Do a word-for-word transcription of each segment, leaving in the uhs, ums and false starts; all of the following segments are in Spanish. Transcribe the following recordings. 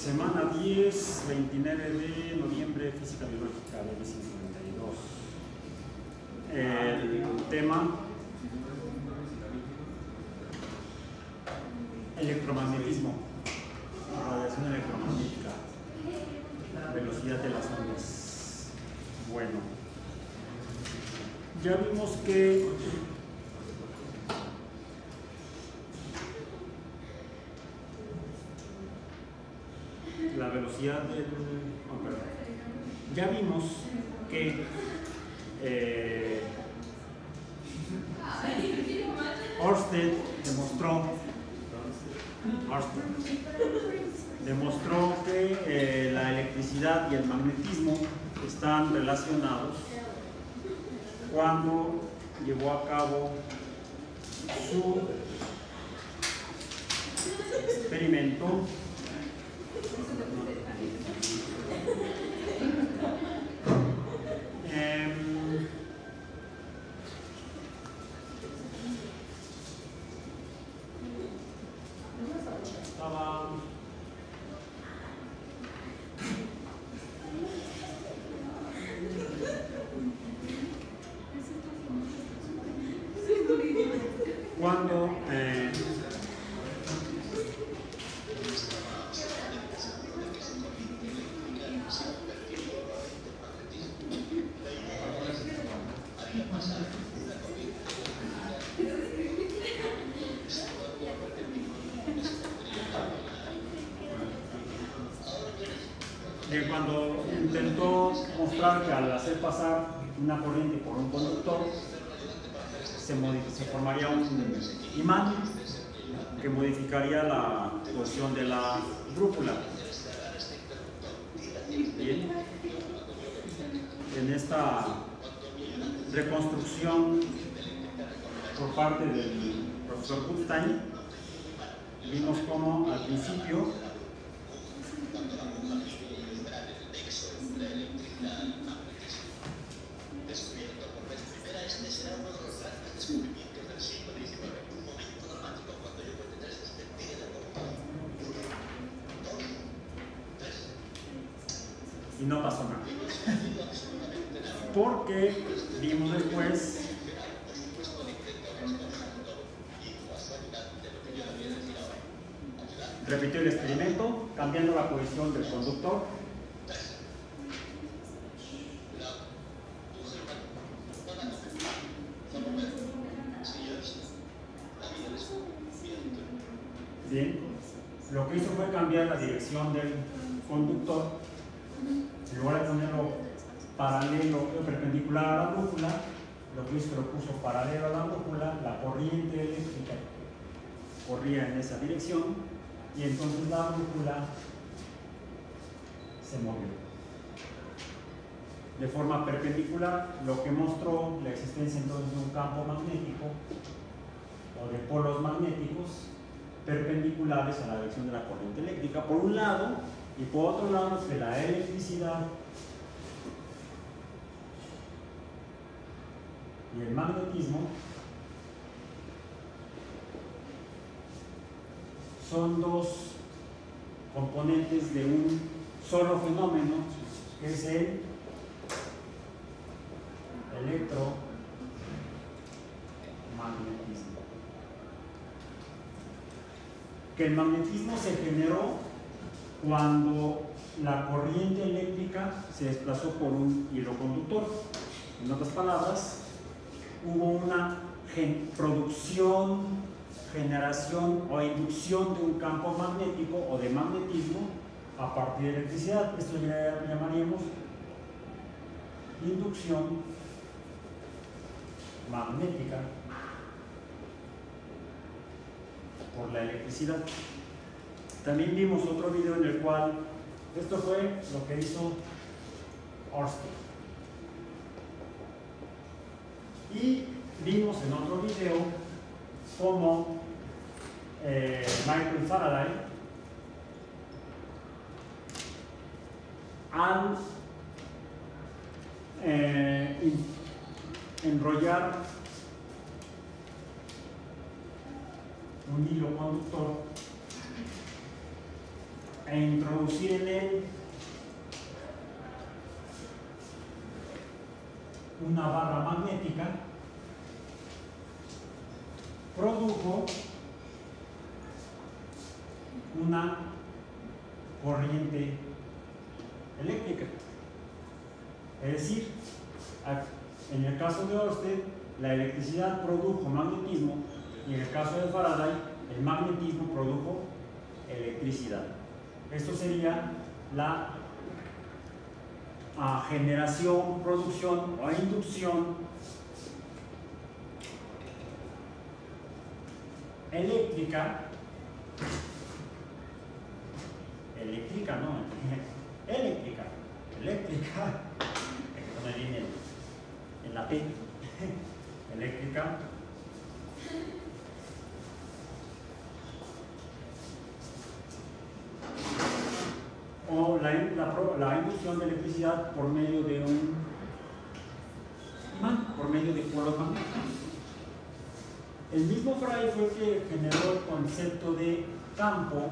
Semana diez, veintinueve de noviembre, Física Biológica de cincuenta y dos. El tema: electromagnetismo, radiación electromagnética, velocidad de las ondas. Bueno, ya vimos que la velocidad del... Oh, perdón. Ya vimos que eh, Ørsted demostró Ørsted demostró que eh, la electricidad y el magnetismo están relacionados cuando llevó a cabo su experimento eh, estaba cuando eh, que cuando intentó mostrar que al hacer pasar una corriente por un conductor se, se formaría un imán que modificaría la posición de la brújula. Bien. En esta reconstrucción por parte del profesor Gutstein vimos cómo al principio y no pasó nada, porque vimos después repitió el experimento cambiando la posición del conductor bien, lo que hizo fue cambiar la dirección del conductor. En lugar de ponerlo paralelo o perpendicular a la brújula, lo que hizo es que lo puso paralelo a la brújula, la corriente eléctrica corría en esa dirección y entonces la brújula se movió de forma perpendicular, lo que mostró la existencia entonces de un campo magnético o de polos magnéticos perpendiculares a la dirección de la corriente eléctrica por un lado, y por otro lado que la electricidad y el magnetismo son dos componentes de un solo fenómeno, que es el electromagnetismo. Que el magnetismo se generó cuando la corriente eléctrica se desplazó por un hilo conductor. En otras palabras, hubo una gen producción, generación o inducción de un campo magnético o de magnetismo a partir de electricidad. Esto lo llamaríamos inducción magnética por la electricidad. También vimos otro video en el cual esto fue lo que hizo Ørsted. Y vimos en otro video cómo eh, Michael Faraday, al eh, enrollar un hilo conductor e introducir en él una barra magnética, produjo una corriente eléctrica. Es decir, en el caso de Ørsted, la electricidad produjo magnetismo, y en el caso de Faraday, el magnetismo produjo electricidad. Esto sería la uh, generación, producción o inducción eléctrica, eléctrica, no, eléctrica, eléctrica, con el dinero, en la P, eléctrica, o la, la, la inducción de electricidad por medio de un imán, por medio de polos magnéticos. El mismo Faraday fue el que generó el concepto de campo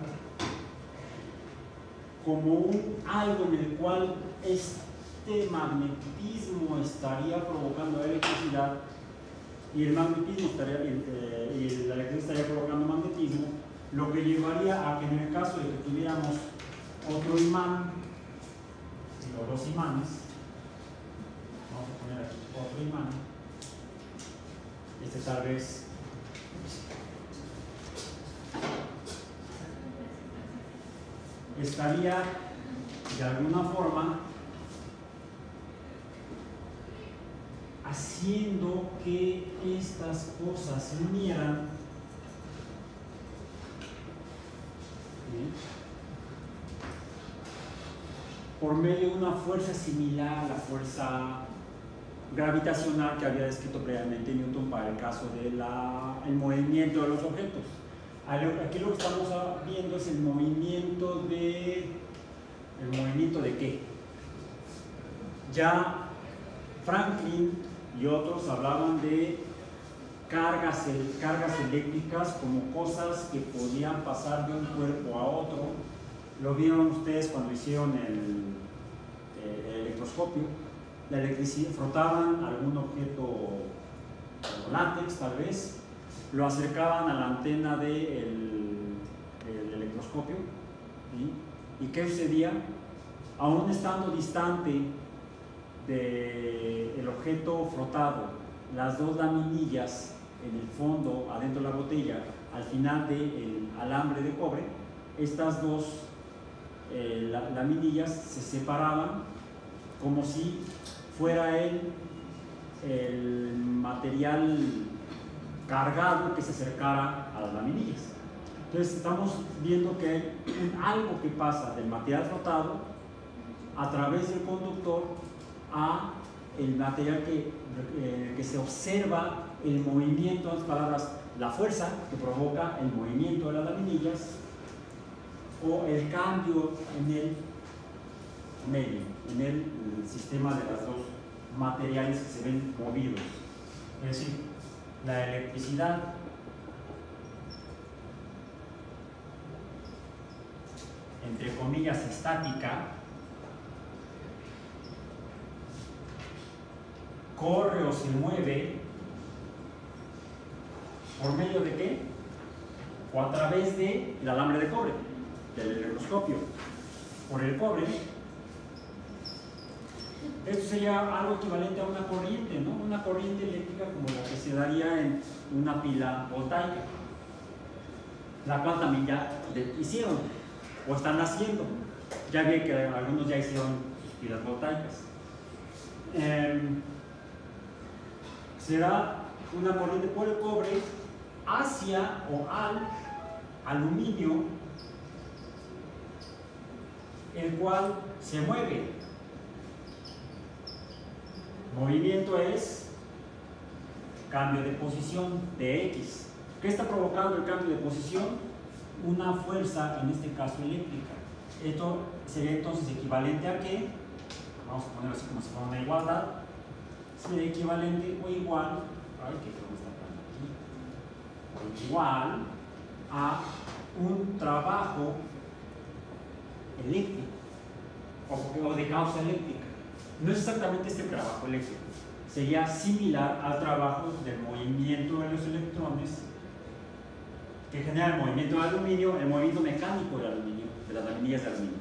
como un algo en el cual este magnetismo estaría provocando electricidad y el magnetismo estaría, eh, y la electricidad estaría provocando magnetismo, lo que llevaría a que en el caso de que tuviéramos otro imán, o dos imanes, vamos a poner aquí otro imán, este tal vez estaría de alguna forma haciendo que estas cosas se unieran, ¿sí?, por medio de una fuerza similar a la fuerza gravitacional que había descrito previamente Newton para el caso del movimiento de los objetos. Aquí lo que estamos viendo es el movimiento de... ¿El movimiento de qué? Ya Franklin y otros hablaban de cargas, cargas eléctricas como cosas que podían pasar de un cuerpo a otro. Lo vieron ustedes cuando hicieron el, el electroscopio. La electricidad, frotaban algún objeto como látex tal vez, lo acercaban a la antena del de el electroscopio, ¿sí? ¿Y qué sucedía? Aún estando distante del objeto frotado, las dos laminillas en el fondo, adentro de la botella, al final del alambre de cobre, estas dos eh, la, laminillas se separaban como si fuera el, el material cargado que se acercara a las laminillas. Entonces estamos viendo que hay algo que pasa del material frotado a través del conductor a el material que, eh, que se observa el movimiento, en otras palabras, la fuerza que provoca el movimiento de las laminillas o el cambio en el medio, en el, el sistema de los dos materiales que se ven movidos. Es decir, la electricidad entre comillas estática corre o se mueve ¿por medio de qué? O a través del alambre de cobre, del electroscopio, por el cobre. Esto sería algo equivalente a una corriente, ¿no? Una corriente eléctrica como la que se daría en una pila voltaica, la cual también ya hicieron o están haciendo. Ya vi que algunos ya hicieron sus pilas voltaicas. Eh, será una corriente por el cobre hacia o al aluminio, el cual se mueve. Movimiento es cambio de posición de X. ¿Qué está provocando el cambio de posición? Una fuerza, en este caso eléctrica. Esto sería entonces equivalente a qué? Vamos a ponerlo así como si fuera una igualdad. Sería equivalente o igual, ay, ¿qué forma está aquí? O igual a un trabajo eléctrico o, o de causa eléctrica. No es exactamente este trabajo eléctrico, sería similar al trabajo del movimiento de los electrones que genera el movimiento del aluminio, el movimiento mecánico del aluminio, de las laminillas de aluminio.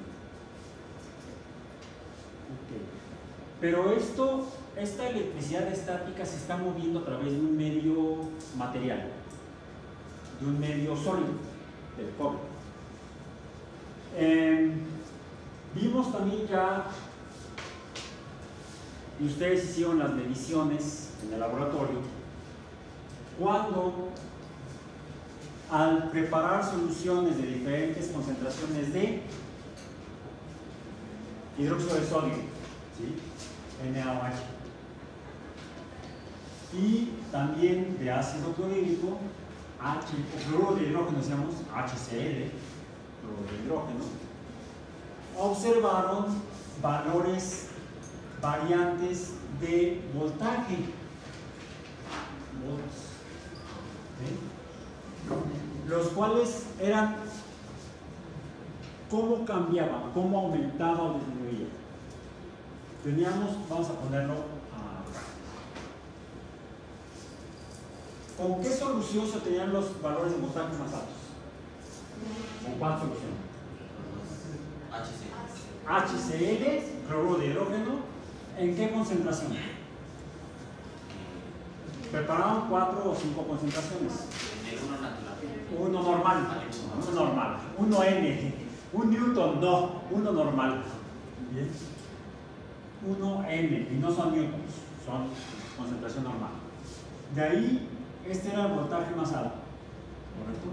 Okay. Pero esto, esta electricidad estática se está moviendo a través de un medio material, de un medio sólido, del cobre. Eh, vimos también ya, y ustedes hicieron las mediciones en el laboratorio, cuando al preparar soluciones de diferentes concentraciones de hidróxido de sodio, ¿sí? N A O H, y también de ácido clorhídrico, H, o cloruro de hidrógeno, decíamos H C L, cloruro de hidrógeno, observaron valores variantes de voltaje, volts, ¿sí? Los cuales eran cómo cambiaban, cómo aumentaba o disminuía. Teníamos, vamos a ponerlo acá. ¿Con qué solución se tenían los valores de voltaje más altos? ¿Con cuál solución? H C L, cloruro de hidrógeno. ¿En qué concentración? Prepararon cuatro o cinco concentraciones. Uno natural. Uno normal. Uno normal. Uno N. Un newton, no. Uno normal. Bien. Uno N. Y no son newtons. Son concentración normal. De ahí, este era el voltaje más alto. ¿Correcto?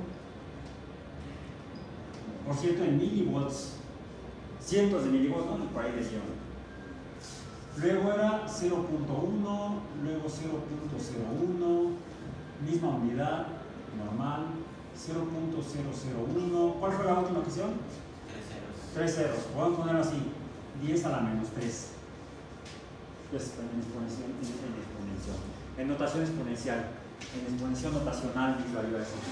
Por cierto, en milivolts. Cientos de milivolts, ¿no? Por ahí decían. Luego era cero punto uno, luego cero punto cero uno, misma unidad, normal, cero punto cero cero uno. ¿Cuál fue la última que hicieron? Tres ceros. Tres ceros. Podemos poner así, diez a la menos tres. Pues en exponencial, en exponencial. En notación exponencial. En exponencial notacional, digo yo eso.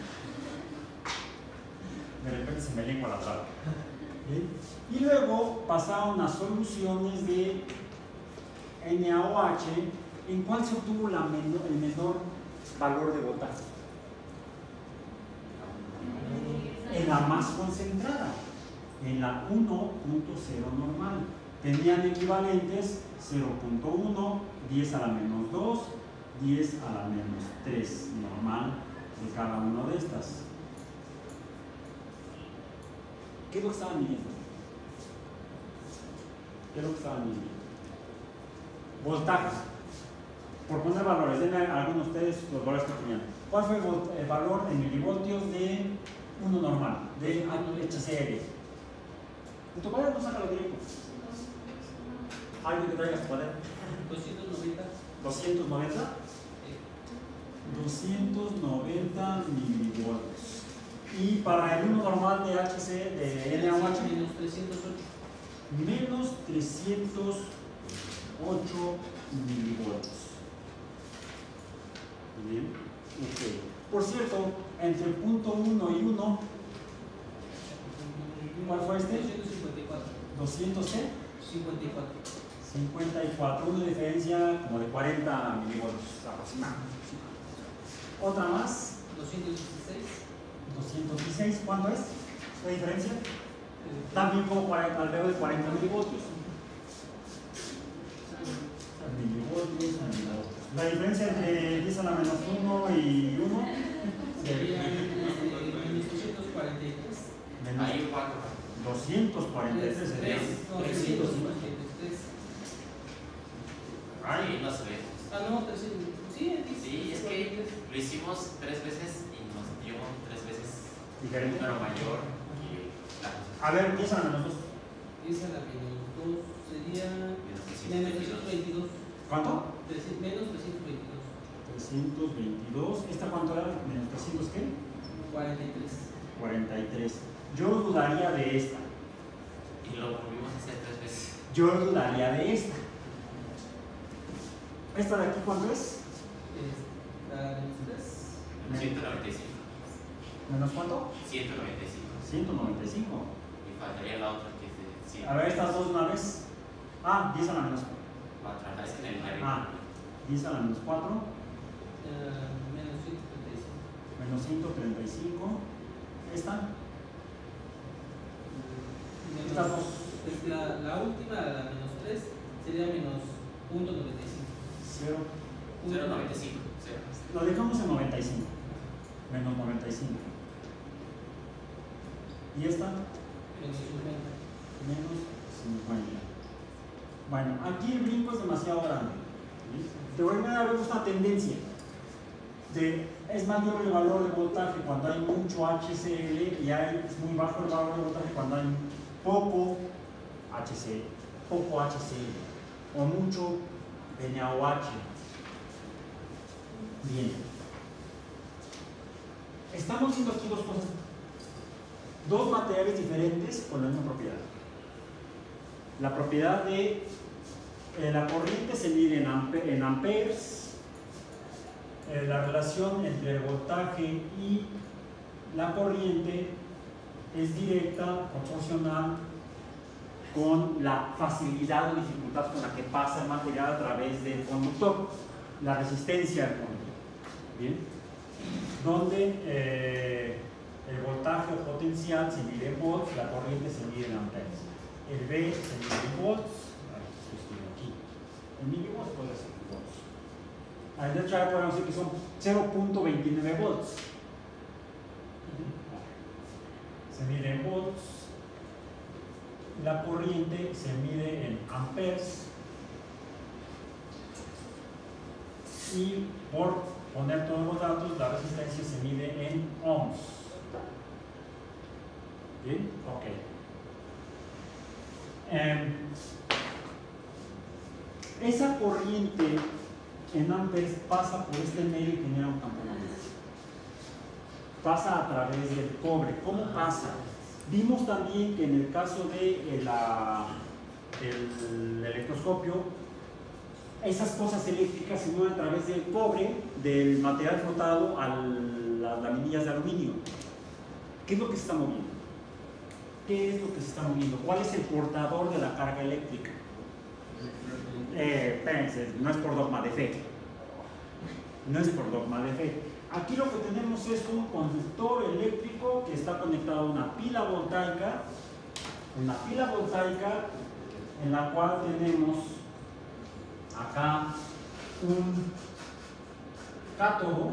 De repente se me lengua la traba. ¿Bien? Y luego pasaron a soluciones de N A O H, ¿en cuál se obtuvo la menor, el menor valor de voltaje? En la más concentrada, en la uno punto cero normal. Tenían equivalentes cero punto uno, diez a la menos dos, diez a la menos tres normal de cada una de estas. ¿Qué es lo que estaban midiendo? ¿Qué es lo que estaban midiendo? Voltaje. Por poner valores, denme a algunos de ustedes los valores que tenían. ¿Cuál fue el valor en milivoltios de uno normal, de H C L? ¿De tu cuaderno? Sácalo directo. ¿Alguien que traiga su cuaderno? doscientos noventa. ¿doscientos noventa? doscientos noventa milivoltios. Y para el uno normal de H C, de N A O H, menos trescientos ocho. Menos trescientos ocho milivoltios. Bien, ok. Por cierto, entre el punto uno y uno, ¿cuál fue este? doscientos cincuenta y cuatro. ¿doscientos qué? cincuenta y cuatro. cincuenta y cuatro, una diferencia como de cuarenta milivoltios aproximadamente. Otra más, doscientos dieciséis. doscientos dieciséis, ¿cuánto es la diferencia? También como cuarenta, alrededor de cuarenta milivoltios. Milivoltios, milivoltios. La diferencia entre diez a la menos uno y uno Sería menos doscientos cuarenta y tres. menos Hay cuatro. doscientos cuarenta y tres sería trescientos cincuenta. Ay, no se ve. Ah, no, trescientos. Sí, Sí, es que lo hicimos tres veces y nos dio tres veces diferente. número mayor que la A ver, diez a la menos dos. diez a la menos dos sería menos menos trescientos veintidós. ¿Cuánto? Menos trescientos veintidós. trescientos veintidós. ¿Esta cuánto era? ¿Menos trescientos qué? cuarenta y tres. cuarenta y tres. Yo dudaría de esta. y lo volvimos a hacer tres veces. Yo dudaría de esta. ¿Esta de aquí cuánto es? La menos tres. ciento noventa y cinco. ¿Menos cuánto? ciento noventa y cinco. ciento noventa y cinco. Y faltaría la otra que es de cien. A ver, estas dos naves. Ah, diez a la menos cuatro. Es que en el de Ah, diez a la menos cuatro. Eh, menos ciento treinta y cinco. Menos ciento treinta y cinco. Esta. Menos- Estas dos. es la, la última, la menos tres, sería menos punto noventa y cinco. Cero. cero coma noventa y cinco. cero. Lo dejamos en noventa y cinco. Menos noventa y cinco. ¿Y esta? Menos cincuenta. Menos cincuenta. Bueno, aquí el brinco es demasiado grande. ¿Sí? Te voy a dar una tendencia. De, es mayor el valor de voltaje cuando hay mucho H C L y hay, es muy bajo el valor de voltaje cuando hay poco H C L, poco H C L o mucho N A O H. Bien. Estamos viendo aquí dos cosas, dos materiales diferentes con la misma propiedad. La propiedad de eh, la corriente se mide en, ampe, en amperes. Eh, la relación entre el voltaje y la corriente es directa, proporcional con la facilidad o dificultad con la que pasa el material a través del conductor, la resistencia del conductor. ¿Bien? Donde eh, el voltaje o potencial se mide en volts, la corriente se mide en amperes. El B se mide en volts, aquí. En milivolts puede ser volts. Al de hecho, podemos decir que son cero punto veintinueve volts. Se mide en volts. La corriente se mide en amperes. Y por poner todos los datos, la resistencia se mide en ohms. ¿Bien? Ok. Eh, esa corriente en amperes pasa por este medio y genera un campo magnético. Pasa a través del cobre. ¿Cómo pasa? Vimos también que en el caso de la, el electroscopio, esas cosas eléctricas se mueven a través del cobre, del material frotado a las laminillas de aluminio. ¿Qué es lo que se está moviendo? ¿Qué es lo que se está moviendo? ¿Cuál es el portador de la carga eléctrica? Eh, espérense, no es por dogma de fe. No es por dogma de fe. Aquí lo que tenemos es un conductor eléctrico que está conectado a una pila voltaica, una pila voltaica en la cual tenemos acá un cátodo,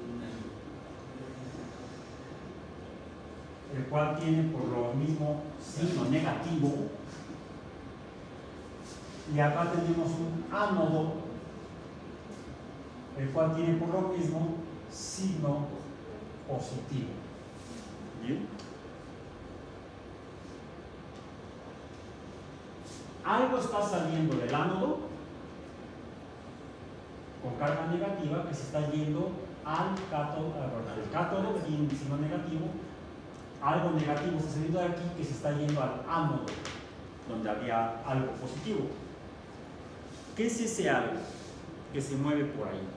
el cual tiene por lo mismo signo negativo, y acá tenemos un ánodo, el cual tiene por lo mismo signo positivo. ¿Bien? Algo está saliendo del ánodo con carga negativa que se está yendo al cátodo, al cátodo que tiene signo negativo. Algo negativo está saliendo de aquí que se está yendo al ánodo, donde había algo positivo. ¿Qué es ese algo que se mueve por ahí?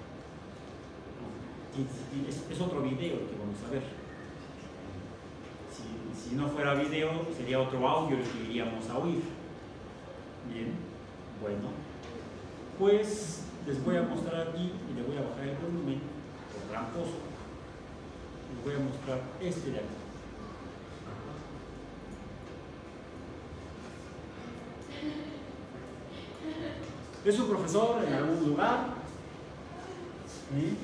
Es, es otro video el que vamos a ver. Si, si no fuera video, sería otro audio el que iríamos a oír. Bien, bueno, pues les voy a mostrar aquí y le voy a bajar el volumen por tramposo. Les voy a mostrar este de aquí. Es un profesor en algún lugar, ¿sí?,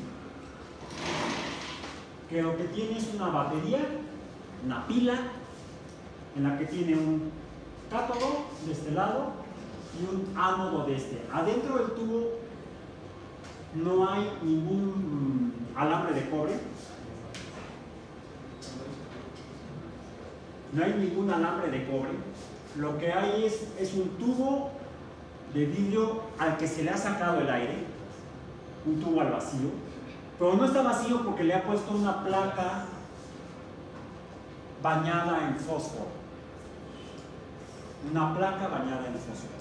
que lo que tiene es una batería, una pila, en la que tiene un cátodo de este lado y un ánodo de este. Adentro del tubo no hay ningún alambre de cobre, no hay ningún alambre de cobre. Lo que hay es, es un tubo de vidrio al que se le ha sacado el aire, un tubo al vacío, pero no está vacío porque le ha puesto una placa bañada en fósforo, una placa bañada en fósforo.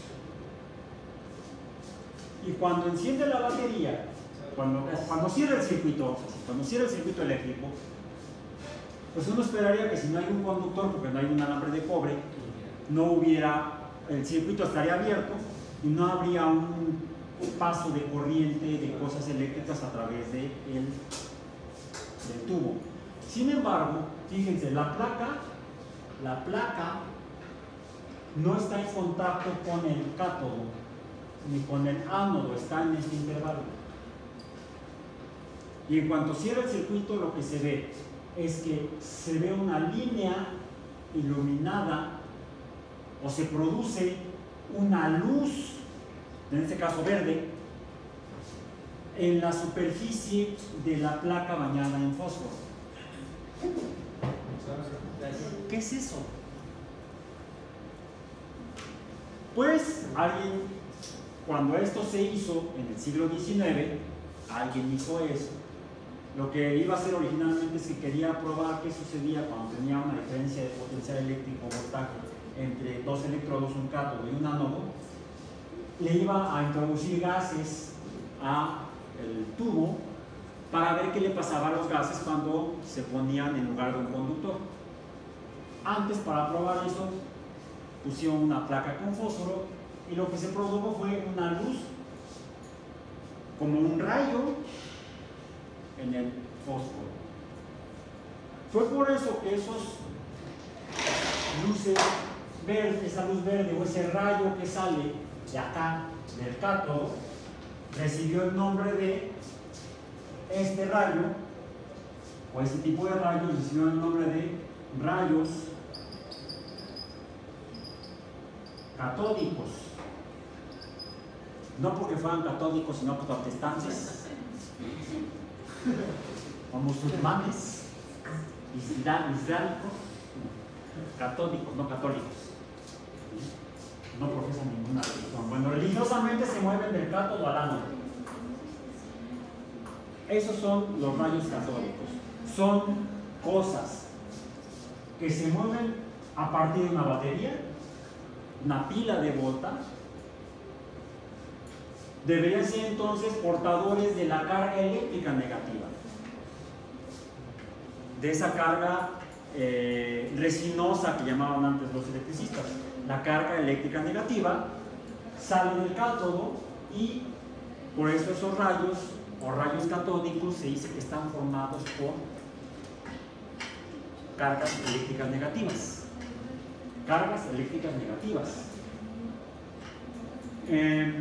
Y cuando enciende la batería, cuando, cuando cierra el circuito, cuando cierra el circuito eléctrico, pues uno esperaría que si no hay un conductor, porque no hay un alambre de cobre, no hubiera, el circuito estaría abierto y no habría un, un paso de corriente de cosas eléctricas a través de el, del tubo. Sin embargo, fíjense, la placa, la placa no está en contacto con el cátodo ni con el ánodo, está en este intervalo. Y en cuanto cierra el circuito, lo que se ve es que se ve una línea iluminada o se produce una luz, en este caso verde, en la superficie de la placa bañada en fósforo. ¿Qué es eso? Pues alguien, cuando esto se hizo en el siglo diecinueve, alguien hizo eso. Lo que iba a hacer originalmente es que quería probar qué sucedía cuando tenía una diferencia de potencial eléctrico voltaje entre dos electrodos, un cátodo y un ánodo. Le iba a introducir gases a el tubo para ver qué le pasaba a los gases cuando se ponían en lugar de un conductor. Antes, para probar eso, pusieron una placa con fósforo y lo que se produjo fue una luz como un rayo en el fósforo. Fue por eso que esos luces verdes, esa luz verde o ese rayo que sale de acá, del cátodo, recibió el nombre de este rayo, o ese tipo de rayos recibió el nombre de rayos catódicos. No porque fueran catódicos, sino protestantes o musulmanes, islámicos, catódicos, no católicos. No profesan ninguna religión. Bueno, religiosamente se mueven del cátodo al ánodo. Esos son los rayos catódicos. Son cosas que se mueven a partir de una batería, una pila de volta. Deberían ser entonces portadores de la carga eléctrica negativa, de esa carga eh, resinosa que llamaban antes los electricistas. La carga eléctrica negativa sale del cátodo y por eso esos rayos o rayos catódicos se dice que están formados por cargas eléctricas negativas. Cargas eléctricas negativas. Eh,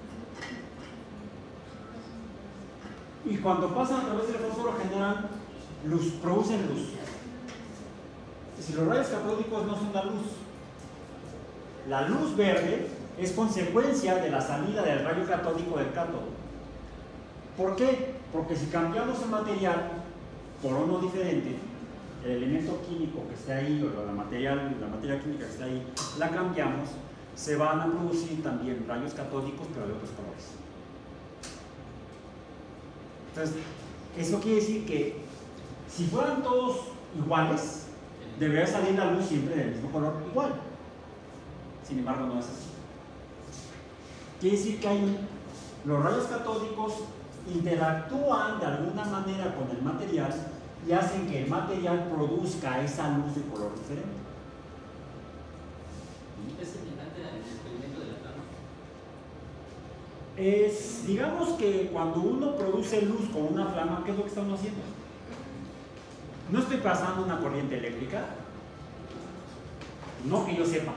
y cuando pasan a través del fósforo generan luz, producen luz. Si los rayos catódicos no son la luz, la luz verde es consecuencia de la salida del rayo catódico del cátodo. ¿Por qué? Porque si cambiamos el material por uno diferente, el elemento químico que está ahí, o la, material, la materia química que está ahí, la cambiamos, se van a producir también rayos catódicos, pero de otros colores. Entonces, eso quiere decir que si fueran todos iguales, debería salir la luz siempre del mismo color igual. Sin embargo, no es así. Quiere decir que hay, los rayos catódicos interactúan de alguna manera con el material y hacen que el material produzca esa luz de color diferente. ¿Es semejante al experimento de la flama? Es, digamos que cuando uno produce luz con una flama, ¿qué es lo que estamos haciendo? No estoy pasando una corriente eléctrica, no que yo sepa.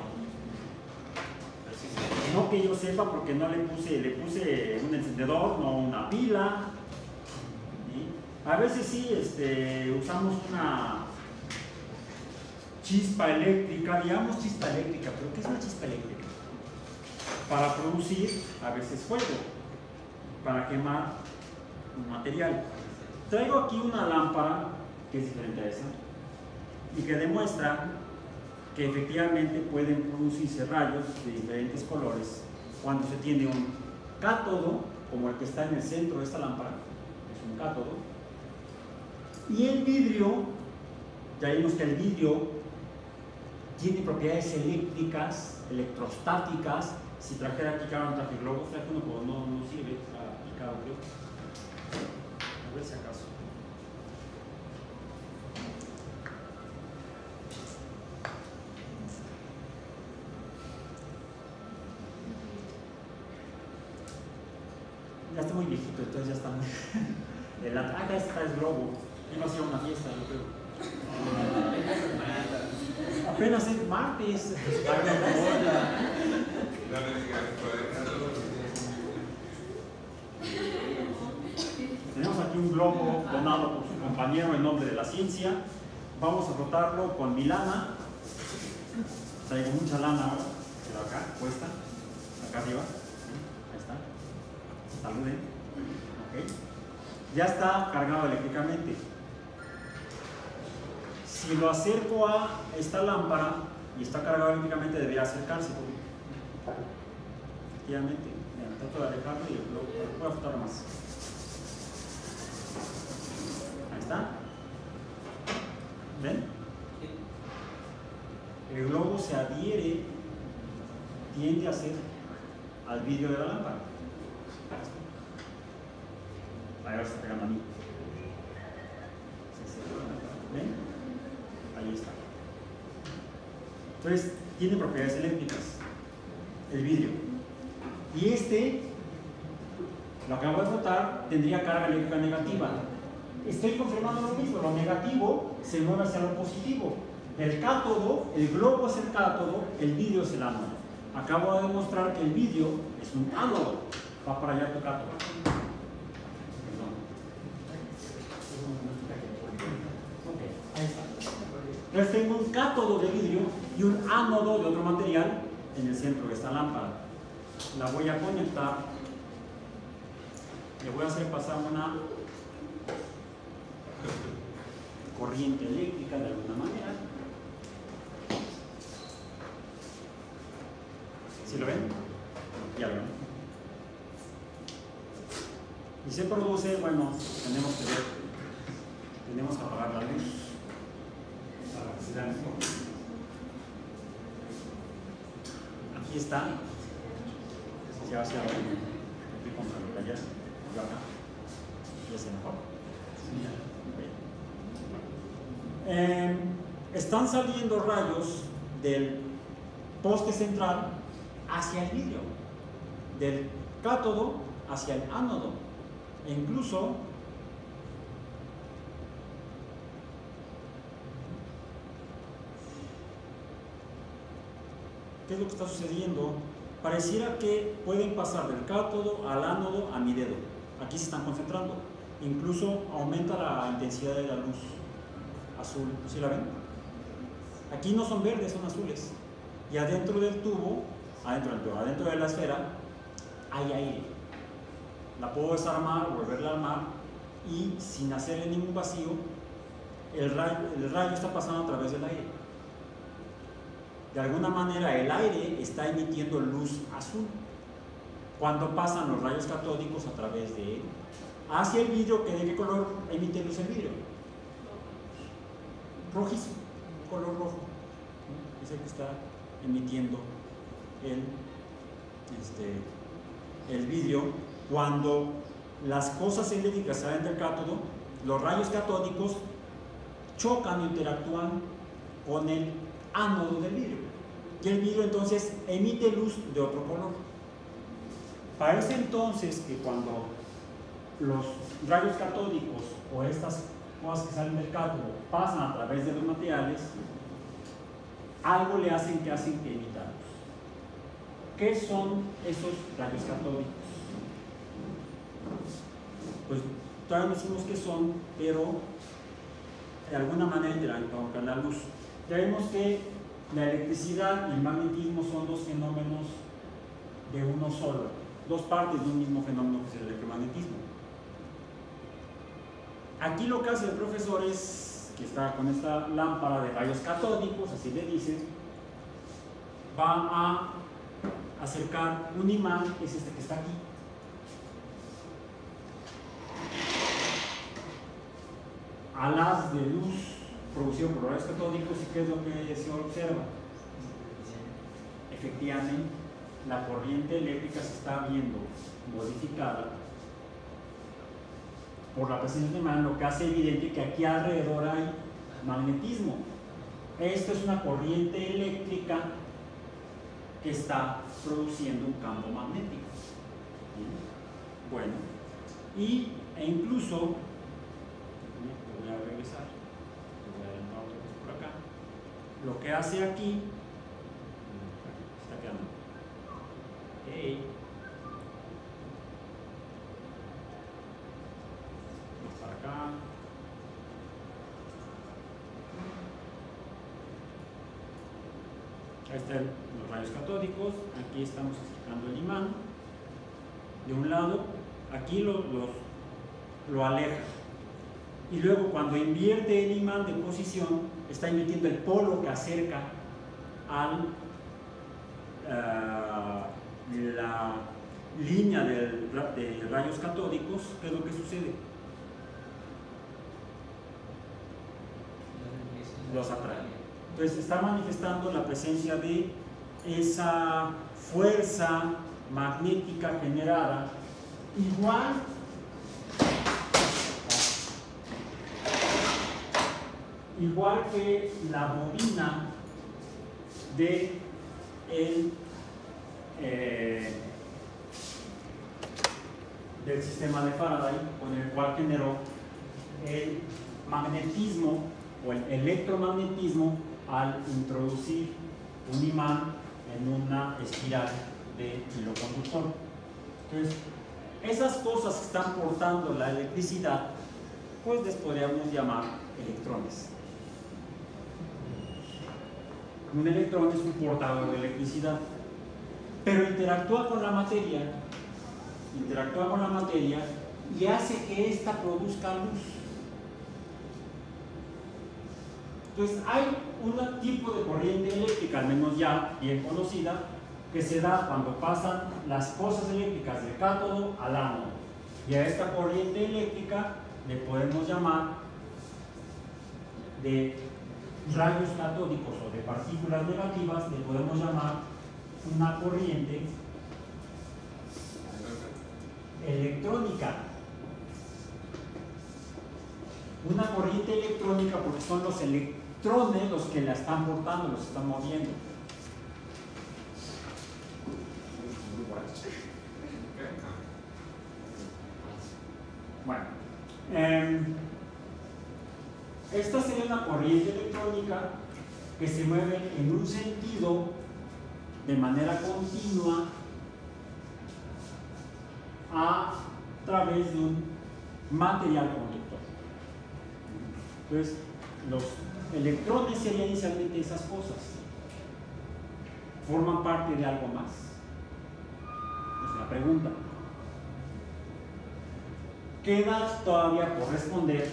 No que yo sepa porque no le puse, le puse un encendedor, no una pila. ¿Sí? A veces sí este, usamos una chispa eléctrica, digamos chispa eléctrica, pero ¿qué es una chispa eléctrica? Para producir a veces fuego, para quemar un material. Traigo aquí una lámpara que es diferente a esa y que demuestra que efectivamente pueden producirse rayos de diferentes colores cuando se tiene un cátodo, como el que está en el centro de esta lámpara, es un cátodo, y el vidrio, ya vimos que el vidrio tiene propiedades eléctricas, electrostáticas. Si trajera aquí, claro, un traje globos, traje uno, pero no, no sirve, está picado, creo. A ver si acaso. ya está muy viejito, entonces ya está muy... El, ah, acá está el globo. Yo no hacía una fiesta, yo creo. Apenas es martes. Tenemos aquí un globo donado por su compañero en nombre de la ciencia. Vamos a frotarlo con mi lana. Traigo mucha lana ahora, pero acá, puesta, acá arriba. Ahí está. Saluden. Okay. Ya está cargado eléctricamente. Si lo acerco a esta lámpara y está cargado eléctricamente, debería acercarse. Efectivamente, mira, trato de alejarlo y lo voy a frotar más. Ahí está. ¿Ven? El globo se adhiere, tiende a hacer al vidrio de la lámpara. Ahora está pegando a mí. ¿Ven? Ahí está. Entonces, tiene propiedades eléctricas el vidrio. Y este, lo acabo de frotar, tendría carga eléctrica negativa. Estoy confirmando lo mismo, lo negativo se mueve hacia lo positivo. El cátodo, el globo es el cátodo, el vidrio es el ánodo. Acabo de demostrar que el vidrio es un ánodo. Va para allá tu cátodo. Entonces tengo un cátodo de vidrio y un ánodo de otro material en el centro de esta lámpara. La voy a conectar. Le voy a hacer pasar una corriente eléctrica de alguna manera. ¿Sí lo ven? Ya lo ven. Y se produce, bueno, tenemos que ver, tenemos que apagar la luz. Aquí está. Ya hacia abajo. Estoy contra allá. Yo acá. Ya se mejor. Eh, están saliendo rayos del poste central hacia el vidrio, del cátodo hacia el ánodo, e incluso ¿qué es lo que está sucediendo? Pareciera que pueden pasar del cátodo al ánodo a mi dedo. Aquí se están concentrando. Incluso aumenta la intensidad de la luz azul. ¿Sí la ven? Aquí no son verdes, son azules. Y adentro del tubo, adentro del tubo, adentro de la esfera, hay aire. La puedo desarmar, volverla a armar y sin hacerle ningún vacío, el rayo, el rayo está pasando a través del aire. De alguna manera el aire está emitiendo luz azul cuando pasan los rayos catódicos a través de él. Hacia el vidrio, ¿de qué color emite luz el vidrio? Rojizo, color rojo. Es el que está emitiendo el, este, el vidrio. Cuando las cosas eléctricas salen del cátodo, los rayos catódicos chocan o interactúan con el ánodo del vidrio. Y el vidrio entonces emite luz de otro color. Parece entonces que cuando los rayos catódicos o estas cosas que salen del cátodo pasan a través de los materiales, algo le hacen que hacen que emita luz. ¿Qué son esos rayos catódicos? Pues todavía no sabemos qué son, pero de alguna manera interactúan con la luz. Ya vemos que la electricidad y el magnetismo son dos fenómenos de uno solo, dos partes de un mismo fenómeno que es el electromagnetismo. Aquí lo que hace el profesor es que está con esta lámpara de rayos catódicos, así le dice, va a acercar un imán, que es este que está aquí, al haz de luz producido por rayos catódicos. ¿Y qué es lo que se observa? Efectivamente, la corriente eléctrica se está viendo modificada por la presencia de imán, lo que hace evidente que aquí alrededor hay magnetismo. Esto es una corriente eléctrica que está produciendo un campo magnético. ¿Sí? Bueno, y, e incluso, lo voy a regresar, lo voy a adelantar otra vez por acá, lo que hace aquí, está quedando, hey, para acá, ahí están los rayos catódicos, aquí estamos explicando el imán. De un lado, aquí lo, lo, lo aleja. Y luego cuando invierte el imán de posición, está invirtiendo el polo que acerca a uh, la línea del, de rayos catódicos. ¿Qué es lo que sucede? Los atrae. Entonces está manifestando la presencia de esa fuerza magnética generada, igual igual que la bobina de el, eh, del sistema de Faraday, con el cual generó el magnetismo o el electromagnetismo al introducir un imán en una espiral de hilo conductor. Entonces, esas cosas que están portando la electricidad, pues les podríamos llamar electrones. Un electrón es un portador de electricidad, pero interactúa con la materia, interactúa con la materia y hace que ésta produzca luz. Entonces, hay un tipo de corriente eléctrica, al menos ya bien conocida, que se da cuando pasan las cosas eléctricas del cátodo al ánodo. Y a esta corriente eléctrica le podemos llamar de rayos catódicos o de partículas negativas, le podemos llamar una corriente electrónica. Una corriente electrónica porque son los electrones los que la están portando, los están moviendo. Bueno, eh, esta sería una corriente electrónica que se mueve en un sentido de manera continua a través de un material conductor. Entonces, los electrones serían inicialmente esas cosas. ¿Forman parte de algo más? Es la pregunta. Queda todavía por responder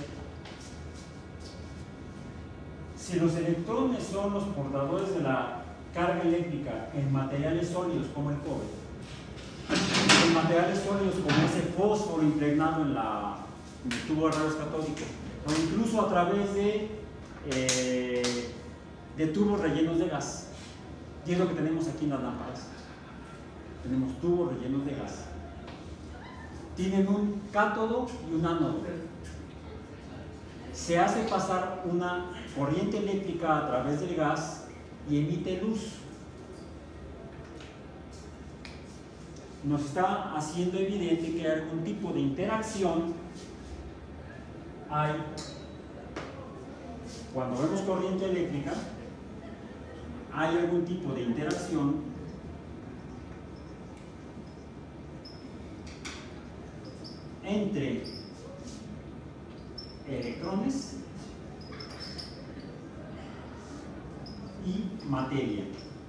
si los electrones son los portadores de la carga eléctrica en materiales sólidos como el cobre, en materiales sólidos como ese fósforo impregnado en, la, en el tubo de rayos catódicos, o incluso a través de, eh, de tubos rellenos de gas. Y es lo que tenemos aquí en las lámparas. Tenemos tubos rellenos de gas. Tienen un cátodo y un ánodo. Se hace pasar una corriente eléctrica a través del gas y emite luz. Nos está haciendo evidente que hay algún tipo de interacción. Hay, cuando vemos corriente eléctrica, hay algún tipo de interacción entre electrones y materia.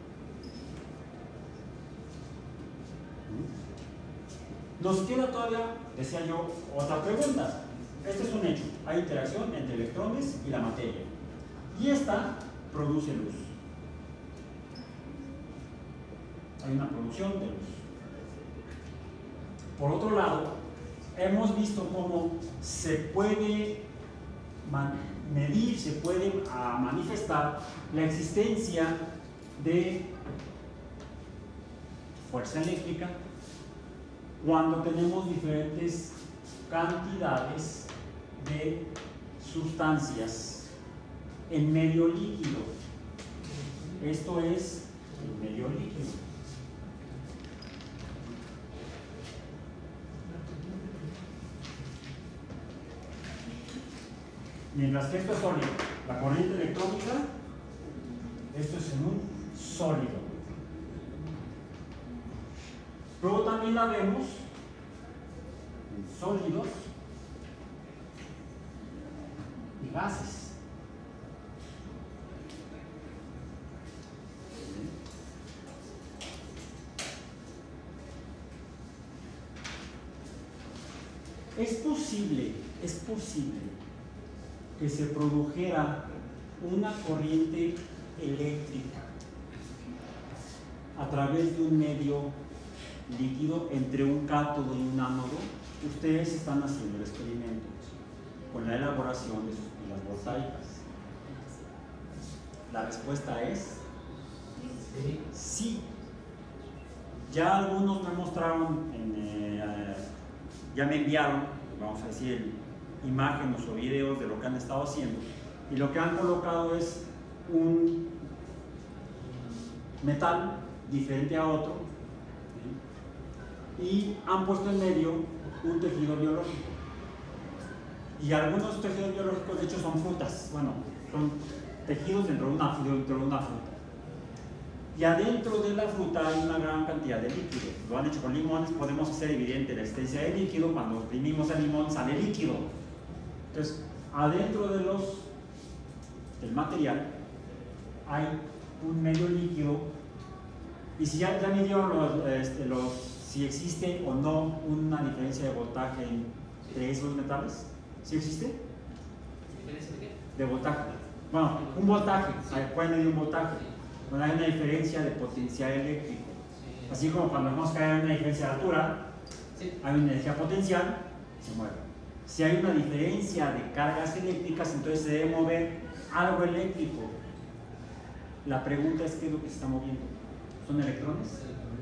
Nos queda todavía, decía yo, otra pregunta. Este es un hecho, hay interacción entre electrones y la materia, y esta produce luz. Hay una producción de luz. Por otro lado, hemos visto cómo se puede medir, se puede uh, manifestar la existencia de fuerza eléctrica cuando tenemos diferentes cantidades de sustancias en medio líquido. Esto es el medio líquido. Mientras que esto es sólido. La corriente electrónica, esto es en un sólido. Luego también la vemos en sólidos y gases. Es posible, es posible que se produjera una corriente eléctrica a través de un medio líquido entre un cátodo y un ánodo. Ustedes están haciendo el experimento con la elaboración de sus pilas voltaicas. La respuesta es Sí. sí. Ya algunos me mostraron, en, eh, ya me enviaron, vamos a decir, imágenes o videos de lo que han estado haciendo, y lo que han colocado es un metal diferente a otro, ¿sí? Y han puesto en medio un tejido biológico. Y algunos tejidos biológicos, de hecho, son frutas, bueno, son tejidos dentro de una, dentro de una fruta. Y adentro de la fruta hay una gran cantidad de líquido. Lo han hecho con limones, podemos hacer evidente la existencia de líquido. Cuando exprimimos el limón sale líquido. Entonces, adentro de los, del material hay un medio líquido. Y si ya, ya midieron los, este, los, si existe o no una diferencia de voltaje entre esos metales. ¿Sí existe? ¿Diferencia de qué? De voltaje. Bueno, un voltaje. ¿Cuál medir un voltaje? Bueno, hay una diferencia de potencial eléctrico. Así como cuando vemos que hay una diferencia de altura, Sí. hay una energía potencial, se mueve. Si hay una diferencia de cargas eléctricas, entonces se debe mover algo eléctrico. La pregunta es: ¿qué es lo que se está moviendo? ¿Son electrones?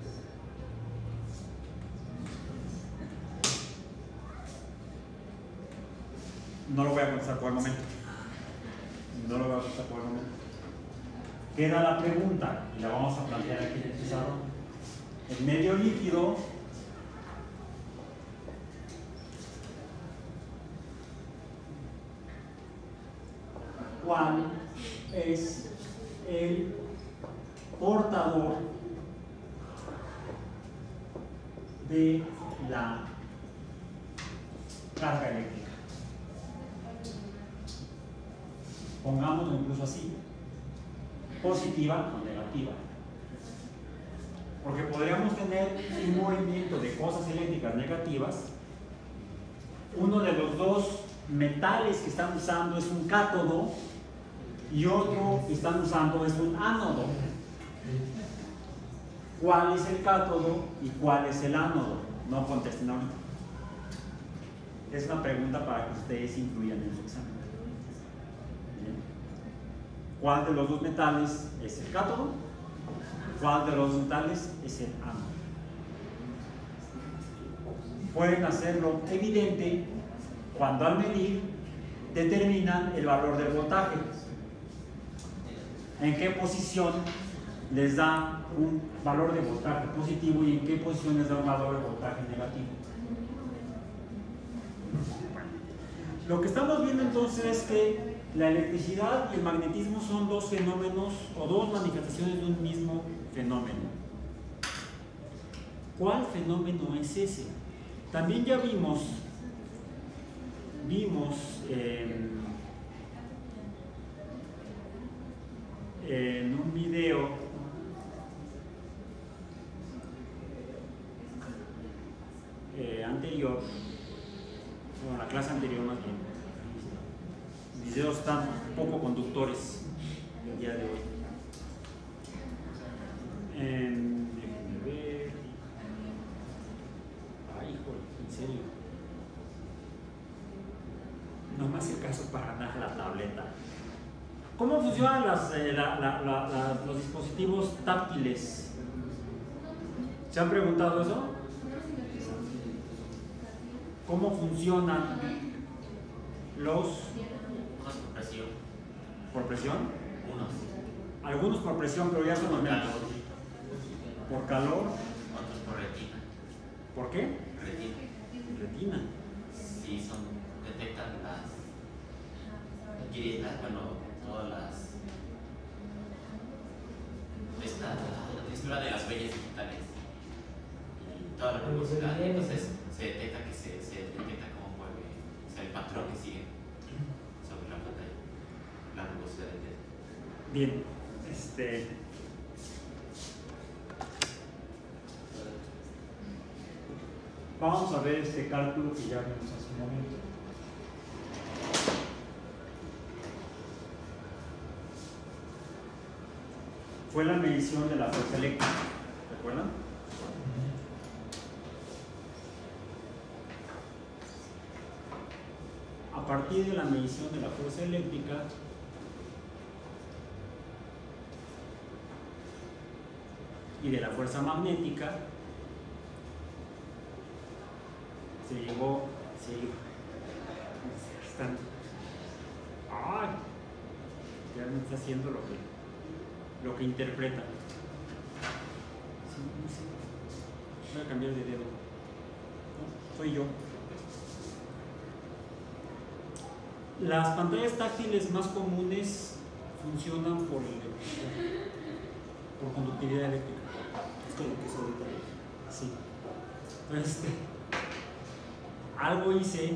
No lo voy a contestar por el momento. No lo voy a contestar por el momento. Queda la pregunta, y la vamos a plantear aquí en el pizarrón. El medio líquido ¿cuál es el portador de la carga eléctrica? Pongámoslo incluso así: positiva o negativa. Porque podríamos tener un movimiento de cosas eléctricas negativas. Uno de los dos metales que están usando es un cátodo y otro que están usando es un ánodo. ¿Cuál es el cátodo y cuál es el ánodo? No contesten ahorita. Es una pregunta para que ustedes incluyan en su examen. ¿Cuál de los dos metales es el cátodo? ¿Cuál de los dos metales es el ánodo? Pueden hacerlo evidente cuando al medir determinan el valor del voltaje. ¿En qué posición les da un valor de voltaje positivo y en qué posición les da un valor de voltaje negativo? Lo que estamos viendo entonces es que la electricidad y el magnetismo son dos fenómenos o dos manifestaciones de un mismo fenómeno. ¿Cuál fenómeno es ese? También ya vimos, vimos eh, en un video eh, anterior, bueno, la clase anterior más bien, videos tan poco conductores el día de hoy. En, déjenme ver. Ay, hijo, en serio. No me hace caso para nada la tableta. ¿Cómo funcionan las, eh, la, la, la, la, los dispositivos táctiles? ¿Se han preguntado eso? ¿Cómo funcionan los... Unos por presión. ¿Por presión? Unos. Algunos por presión, pero ya son Por menos. calor. ¿Por calor? Otros por retina. ¿Por qué? Retina. Retina. Sí, son, detectan las, grietas, bueno, todas las. Esta, la textura de las huellas digitales y toda la rugosidad. Entonces se detecta que se, se detecta cómo mueve, o sea, el patrón que sigue sobre la pantalla, la rugosidad del dedo. Bien, este. Vamos a ver este cálculo que ya vimos hace un momento. Fue la medición de la fuerza eléctrica, ¿recuerdan? A partir de la medición de la fuerza eléctrica, y de la fuerza magnética, se llegó, se llegó, están, ¡ay! Ya no está haciendo lo que, lo que interpreta. Sí, no sé. Voy a cambiar de dedo. No, soy yo. Las pantallas táctiles más comunes funcionan por electricidad, por conductividad eléctrica. Es como que es ahorita. Sí. Entonces, este, algo hice.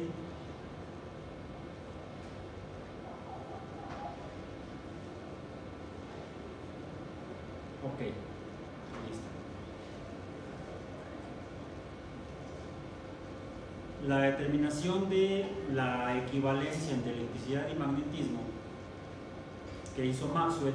Ok, ahí está. La determinación de la equivalencia entre electricidad y magnetismo que hizo Maxwell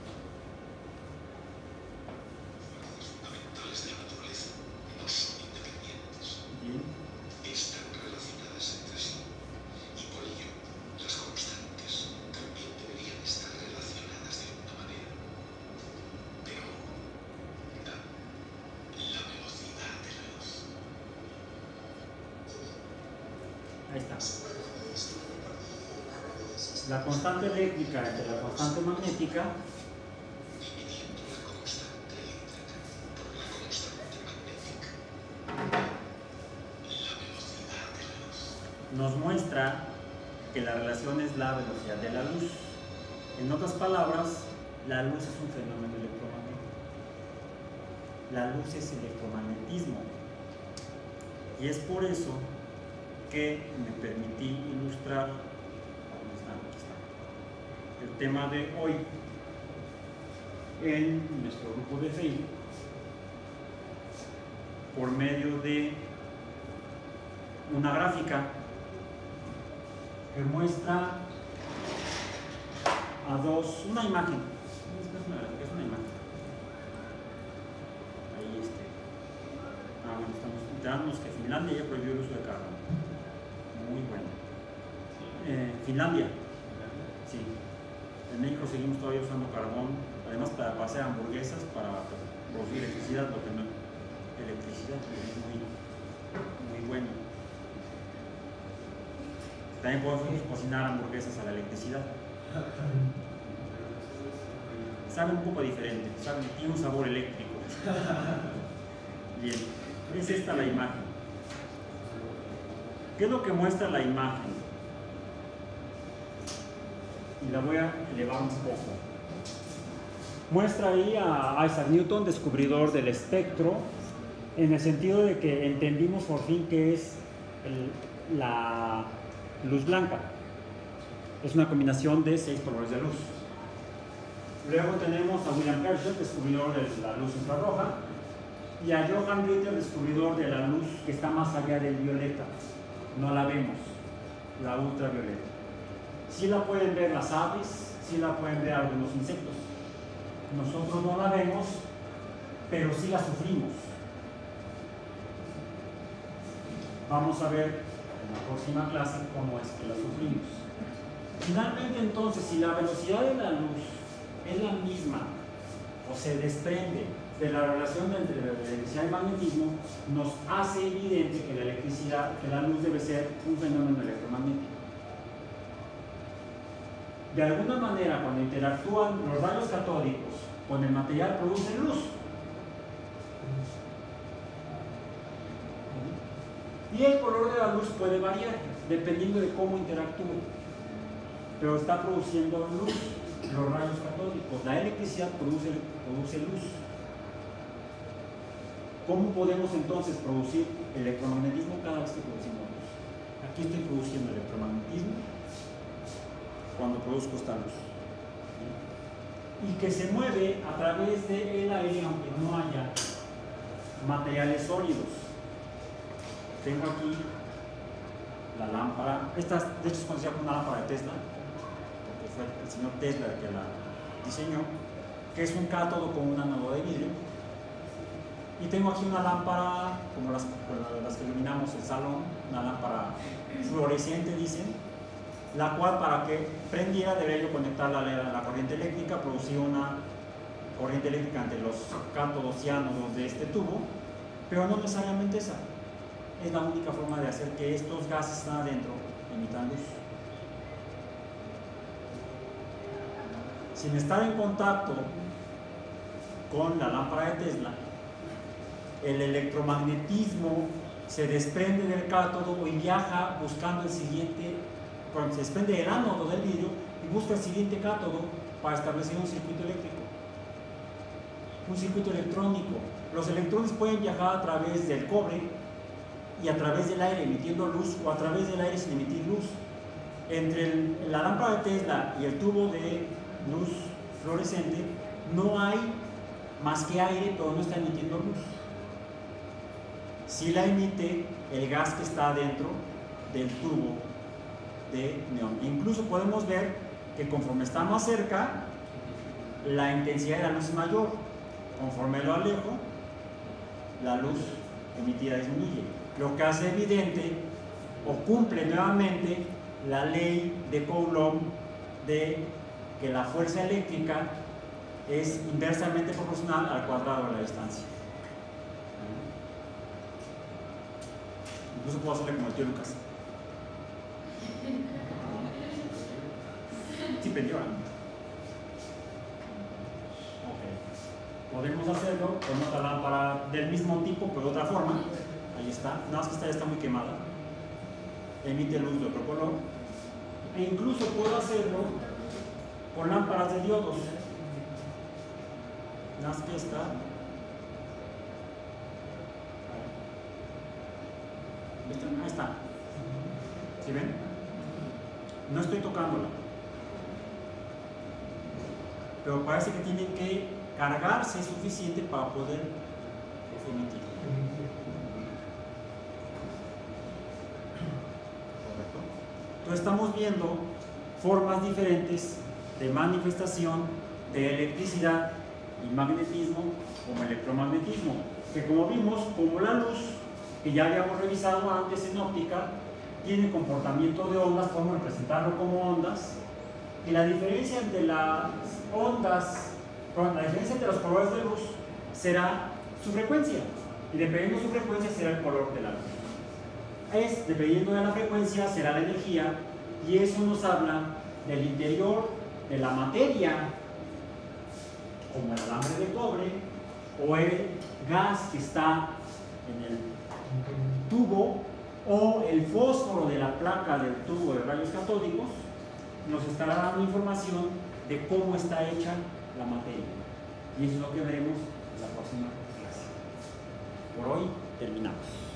la constante eléctrica entre la constante magnética nos muestra que la relación es la velocidad de la luz. En otras palabras, la luz es un fenómeno electromagnético. La luz es electromagnetismo. Y es por eso que me permití ilustrar el tema de hoy en nuestro grupo de Facebook por medio de una gráfica que muestra a dos, una imagen, no es una gráfica, es una imagen. Ahí este. Ah, bueno, estamos enterándonos que Finlandia ya prohibió el uso de carbón. Muy bueno. Eh, Finlandia. Sí. En México seguimos todavía usando carbón, además para, para hacer hamburguesas, para producir electricidad, lo que no electricidad es muy, muy bueno. También podemos cocinar hamburguesas a la electricidad. Sabe un poco diferente, sabe, tiene un sabor eléctrico. Bien, es esta la imagen. ¿Qué es lo que muestra la imagen? Y la voy a elevar un poco. Muestra ahí a Isaac Newton, descubridor del espectro, en el sentido de que entendimos por fin qué es el, la luz blanca. Es una combinación de seis colores de luz. Luego tenemos a William Herschel, descubridor de la luz infrarroja, y a Johann Ritter, descubridor de la luz que está más allá del violeta. No la vemos, la ultravioleta. Sí la pueden ver las aves, sí la pueden ver algunos insectos. Nosotros no la vemos, pero sí la sufrimos. Vamos a ver en la próxima clase cómo es que la sufrimos. Finalmente, entonces, si la velocidad de la luz es la misma o se desprende de la relación entre la electricidad y el magnetismo, nos hace evidente que la electricidad, que la luz debe ser un fenómeno electromagnético. De alguna manera, cuando interactúan los rayos catódicos con el material, producen luz. Y el color de la luz puede variar dependiendo de cómo interactúe. pero está produciendo luz, los rayos catódicos. La electricidad produce, produce luz. ¿Cómo podemos entonces producir electromagnetismo cada vez que producimos luz? Aquí estoy produciendo electromagnetismo cuando produzco esta luz. Y que se mueve a través del aire aunque no haya materiales sólidos. Tengo aquí la lámpara, esta de hecho es conocida como una lámpara de Tesla, porque fue el señor Tesla el que la diseñó, que es un cátodo con un ánodo de vidrio. Y tengo aquí una lámpara, como las, las que iluminamos el salón, una lámpara fluorescente, dicen, la cual para que prendiera debería yo conectarla a la, a la corriente eléctrica, producir una corriente eléctrica entre los cátodos y ánodos de este tubo, pero no necesariamente esa. Es la única forma de hacer que estos gases que están adentro emitan luz. Sin estar en contacto con la lámpara de Tesla, el electromagnetismo se desprende del cátodo y viaja buscando el siguiente, bueno, se desprende del ánodo del vidrio y busca el siguiente cátodo para establecer un circuito eléctrico, un circuito electrónico. Los electrones pueden viajar a través del cobre y a través del aire emitiendo luz, o a través del aire sin emitir luz. Entre el, la lámpara de Tesla y el tubo de luz fluorescente no hay más que aire, pero no está emitiendo luz. Sí la emite el gas que está dentro del tubo de neón. Incluso podemos ver que conforme está más cerca, la intensidad de la luz es mayor. Conforme lo alejo, la luz emitida disminuye. Lo que hace evidente o cumple nuevamente la ley de Coulomb de que la fuerza eléctrica es inversamente proporcional al cuadrado de la distancia. Incluso puedo hacerle como el tío Lucas. Sí, pendió. Ok. Podemos hacerlo con otra lámpara del mismo tipo, pero de otra forma. Ahí está. Nada más que esta ya está muy quemada. Emite luz de otro color. E incluso puedo hacerlo con lámparas de diodos. Nada más que esta. Ahí está. ¿Sí ven? No estoy tocándola. Pero parece que tiene que cargarse suficiente para poder emitir. Entonces estamos viendo formas diferentes de manifestación de electricidad y magnetismo como electromagnetismo, que como vimos, como la luz, que ya habíamos revisado antes en óptica, tiene comportamiento de ondas, podemos representarlo como ondas, y la diferencia entre las ondas, bueno, la diferencia entre los colores de luz será su frecuencia, y dependiendo de su frecuencia será el color de la luz. Es, dependiendo de la frecuencia, será la energía, y eso nos habla del interior de la materia, como el alambre de cobre, o el gas que está en el tubo, o el fósforo de la placa del tubo de rayos catódicos, nos estará dando información de cómo está hecha la materia. Y eso es lo que veremos en la próxima clase. Por hoy terminamos.